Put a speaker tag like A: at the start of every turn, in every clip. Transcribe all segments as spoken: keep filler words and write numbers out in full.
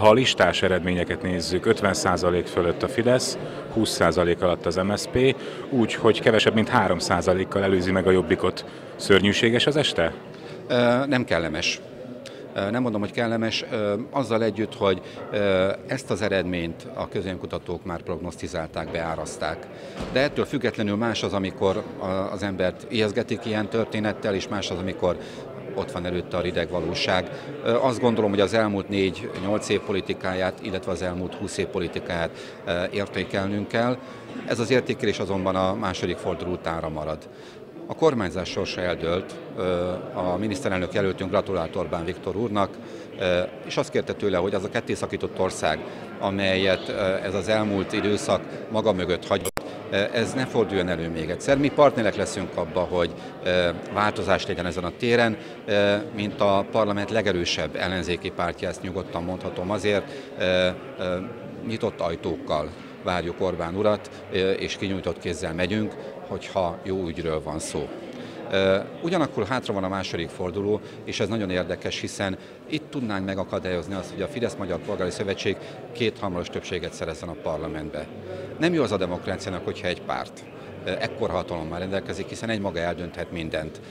A: Ha a listás eredményeket nézzük, ötven százalék fölött a Fidesz, húsz százalék alatt az em es zé pé, úgy, hogy kevesebb, mint három százalékkal előzi meg a Jobbikot. Szörnyűséges az este?
B: Nem kellemes. Nem mondom, hogy kellemes, azzal együtt, hogy ezt az eredményt a közvéleménykutatók már prognosztizálták, beáraszták. De ettől függetlenül más az, amikor az embert ijeszgetik ilyen történettel, és más az, amikor ott van előtte a rideg valóság. Azt gondolom, hogy az elmúlt négy-nyolc év politikáját, illetve az elmúlt húsz év politikáját értékelnünk kell. Ez az értékelés azonban a második forduló utánra marad. A kormányzás sorsa eldőlt, a miniszterelnök jelöltünk gratulált Orbán Viktor úrnak, és azt kérte tőle, hogy az a kettészakított ország, amelyet ez az elmúlt időszak maga mögött hagyott, ez ne forduljon elő még egyszer. Mi partnerek leszünk abba, hogy változás legyen ezen a téren, mint a parlament legerősebb ellenzéki pártja, ezt nyugodtan mondhatom azért, nyitott ajtókkal várjuk Orbán urat, és kinyújtott kézzel megyünk, hogyha jó ügyről van szó. Ugyanakkor hátra van a második forduló, és ez nagyon érdekes, hiszen itt tudnánk megakadályozni azt, hogy a Fidesz-Magyar Polgári Szövetség kétharmados többséget szerezzen a parlamentbe. Nem jó az a demokráciának, hogyha egy párt ekkora hatalommal rendelkezik, hiszen egy maga eldönthet mindent.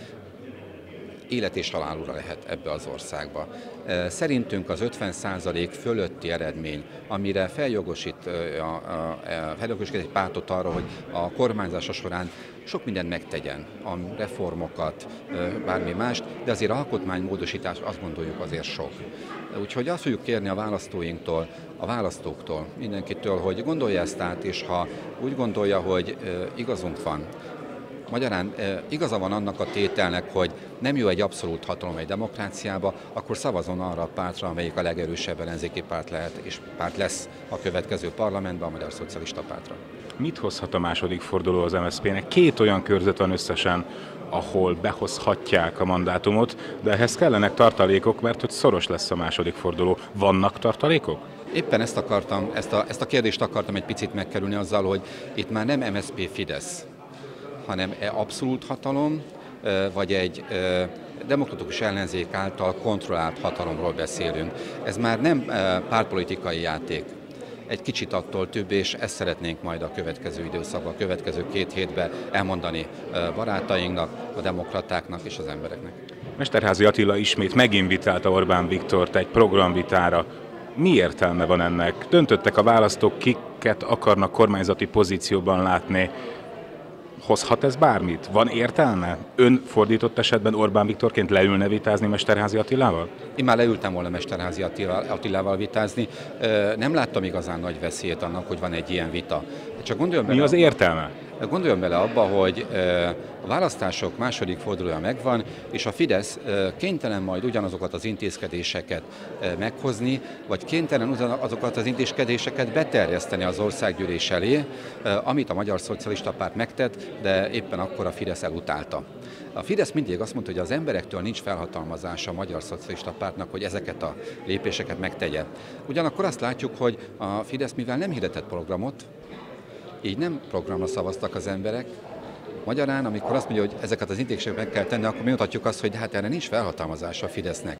B: Élet és halálúra lehet ebbe az országba. Szerintünk az ötven százalék fölötti eredmény, amire feljogosít, a, a, a, feljogosít egy pártot arra, hogy a kormányzása során sok mindent megtegyen, a reformokat, bármi mást, de azért alkotmánymódosítás azt gondoljuk azért sok. Úgyhogy azt fogjuk kérni a választóinktól, a választóktól, mindenkitől, hogy gondolja ezt át, és ha úgy gondolja, hogy igazunk van, magyarán e, igaza van annak a tételnek, hogy nem jó egy abszolút hatalom egy demokráciába, akkor szavazzon arra a pártra, amelyik a legerősebb ellenzéki párt lehet, és párt lesz a következő parlamentben, a Magyar Szocialista Pártra.
A: Mit hozhat a második forduló az em es zé pének? Két olyan körzet van összesen, ahol behozhatják a mandátumot, de ehhez kellenek tartalékok, mert hogy szoros lesz a második forduló. Vannak tartalékok?
B: Éppen ezt akartam, ezt a, ezt a kérdést akartam egy picit megkerülni azzal, hogy itt már nem em es zé pé-Fidesz, hanem abszolút hatalom, vagy egy demokratikus ellenzék által kontrollált hatalomról beszélünk. Ez már nem pártpolitikai játék. Egy kicsit attól több, és ezt szeretnénk majd a következő időszakban, a következő két hétben elmondani barátainknak, a demokratáknak és az embereknek.
A: Mesterházy Attila ismét meginvitálta Orbán Viktort egy programvitára. Mi értelme van ennek? Döntöttek a választók, kiket akarnak kormányzati pozícióban látni. Hozhat ez bármit? Van értelme? Ön fordított esetben Orbán Viktorként leülne vitázni Mesterházy Attilával?
B: Én már leültem volna Mesterházy Attilával vitázni. Nem láttam igazán nagy veszélyt annak, hogy van egy ilyen vita. Csak gondoljon bele,
A: Mi az értelme?
B: Gondoljon bele abba, hogy a választások második fordulója megvan, és a Fidesz kénytelen majd ugyanazokat az intézkedéseket meghozni, vagy kénytelen ugyanazokat az intézkedéseket beterjeszteni az országgyűlés elé, amit a Magyar Szocialista Párt megtett, de éppen akkor a Fidesz elutálta. A Fidesz mindig azt mondta, hogy az emberektől nincs felhatalmazása a Magyar Szocialista Pártnak, hogy ezeket a lépéseket megtegye. Ugyanakkor azt látjuk, hogy a Fidesz, mivel nem hirdetett programot, így nem programra szavaztak az emberek. Magyarán, amikor azt mondja, hogy ezeket az intézkedéseket meg kell tenni, akkor mi mutatjuk azt, hogy hát erre nincs felhatalmazása a Fidesznek.